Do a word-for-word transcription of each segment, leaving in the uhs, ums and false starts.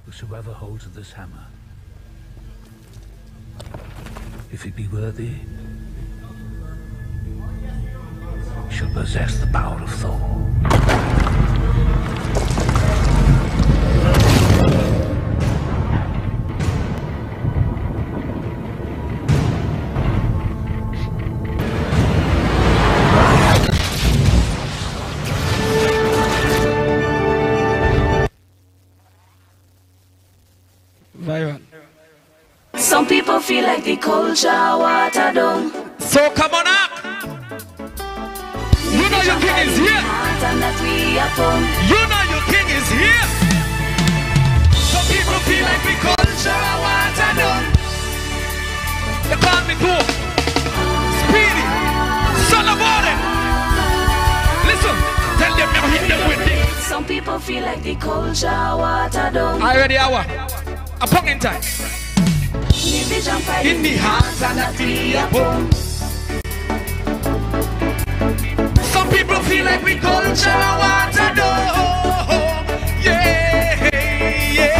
Whosoever holds this hammer, if he be worthy, shall possess the power of Thor. Some people feel like the culture water down. So come on up. You know your king is here. You know your king is here. Some people feel like the culture water down. They call me cool, Speedy, son of water. Listen, tell them you're hit them with it. Some people feel like the culture water down. I ready hour. A pumpkin time. In the hands and the tree upon. Some people feel like we culture water down. Yeah, yeah.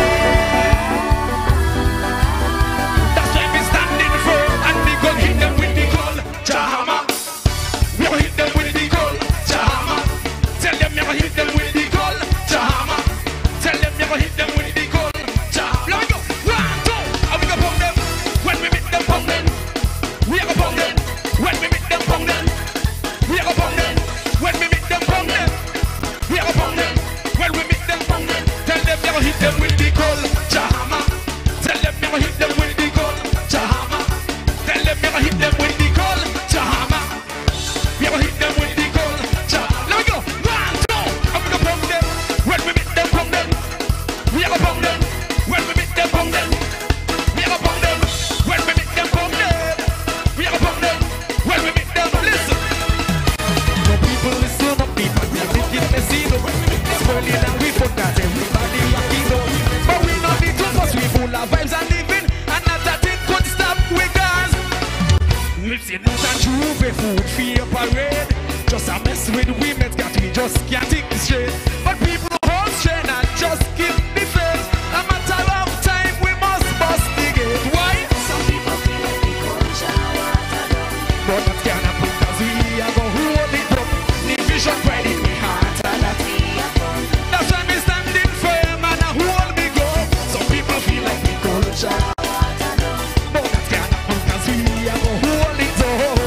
That's why we standing firm and we gon' hit them with the culture hammer. We gon' hit them with the culture hammer. Tell them you gon' hit them with the culture hammer. Tell them you gon' hit them with the culture hammer. Let me go. One, two, and we go pump them. When we meet them pump them, we go pump them. When we meet them pump them, we go pump them. When we meet them pump them, we go pump them. When we meet them pump them, tell them you gon' hit them with the culture hammer. Tell them you gon' hit them with the culture hammer. Tell them you gon' hit them with the culture hammer. We gon' hit them with the culture. Let me go. One, two, and we go pump them. When we meet them pump them, we go pump them. When we meet them pump them, we go pump them. When we meet them pump them, we go pump them. When we meet them, listen. No people listen up, people they make it messy. No, it's early now we forgot everybody rocking up. But we know the two us, we full of vibes and living, and not that it could stop with us. It's in news and Juve food fear parade. Just a mess with women, got we just can't take it straight. But people hold straight and just keep the faith. A matter of time, we must bust the gate. Why? Some people feel like the culture water down. But that can't happen cause we are gonna hold it up. The vision pride in my heart and that. That's why me standing firm and I hold me go. Some people feel like the culture Water down. but that can't happen cause we are gonna hold it up.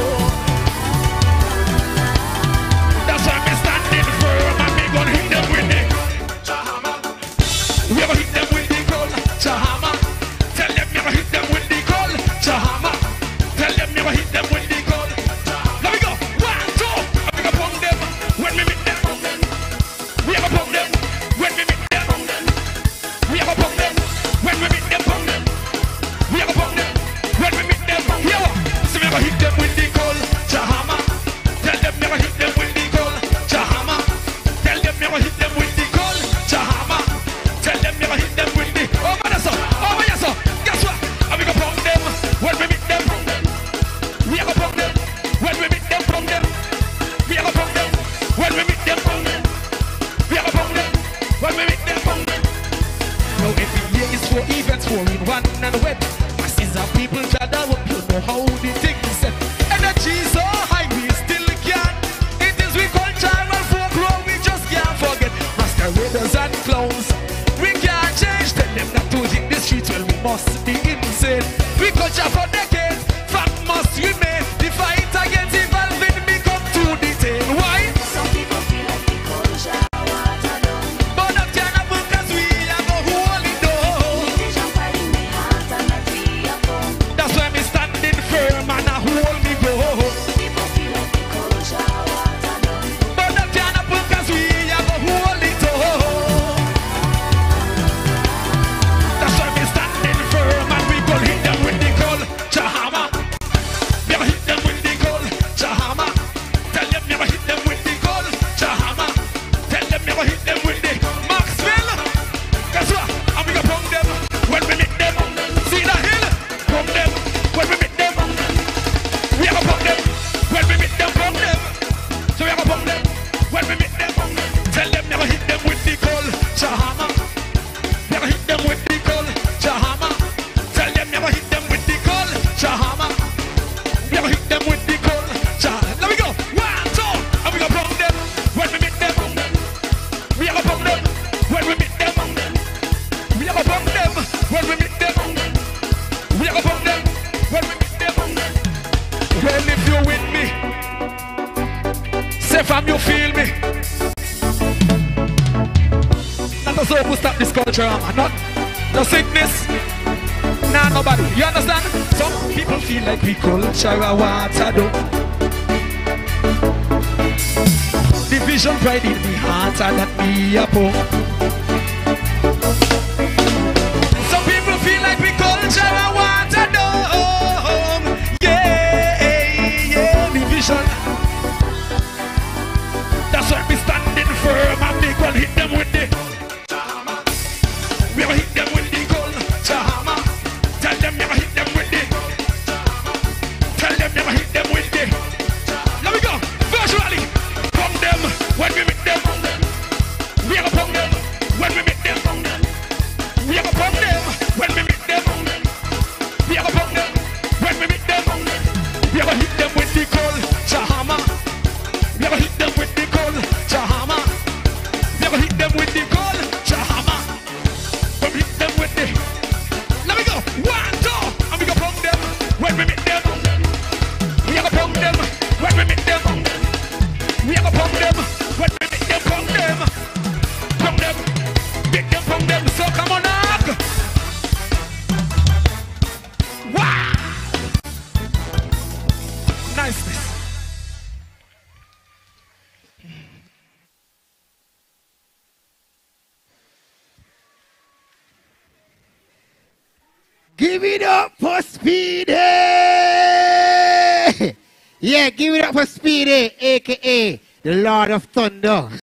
That's why me standing firm and me gonna hit them with the hammer. We gonna hit them with the culture hammer. Tell them you gonna hit them with the culture hammer. Tell them you gonna hit them with the culture. Let me go. One, two, and we gonna pump them. When we meet them, we gonna pump them. When we meet them, we gonna pump them. When we meet them, we gonna pump them. When we meet them, here, so we gonna hit them with the culture hammer. Tell them you gonna hit them with the culture hammer. Tell them you gonna hit them with the culture hammer. Tell them you gonna hit them with the over there, sir. Over here, sir. Guess what? And we gonna pump them. When we meet them, we gonna pump them. When we meet them, pump them. We gonna pump them. When we meet them, pump them. We gonna pump them. When we meet them, pump them. Now every year is four events, four in one and wet. Masses of people gather up, you know how the thing is set. Energy so high, we still can't. It is we cultural folklore, we just can't forget. Masqueraders and clowns, we can't change. Tell them not to hit the streets, well we must be insane. We culture for decades, fact must remain. The fight against evolving become too detailed. Why? Some people feel like the culture water down. But that can't happen cause we are gonna hold it down. Vision pride in my heart and the tree upon. That's them with the culture. Let me go. One, two, and we go pump them when we meet them. We are gonna pump them when we meet them. We are gonna pump them when we meet them. We are gonna pump them when we meet them. Well, if you're with me, say fam, you feel me. Not the soul who stop this culture, man. Not no sickness. Nah, nobody. You understand? Some people feel like we culture a water down. Division pride in me heart and that me a pump. Some people feel like we culture a water down. Yeah, yeah, division. That's why we standing firm and big one hit them with the Chahama. We ever hit them with the gold Chahama. Tell them never hit them with the Chahama. Tell them never hit them with the Chahama. Let me go. Virtually. Pump them when we meet them. We ever pump them when we meet them. We ever pump them when we meet them. We ever pump them when we meet them. We ever hit them with the gold Chahama. We ever hit them with the gold Chahama. We ever hit them with the gold Chahama. We hit them with the. Let me go. One, two, and we go pump them when we meet them. We ever pump them when we meet them. We ever pump them when we meet them. Pump them, pump them, beat them, pump them. So come on up. Wow. Niceness. Give it up for Speedy! Yeah, give it up for Speedy, aka the Lord of Thunder.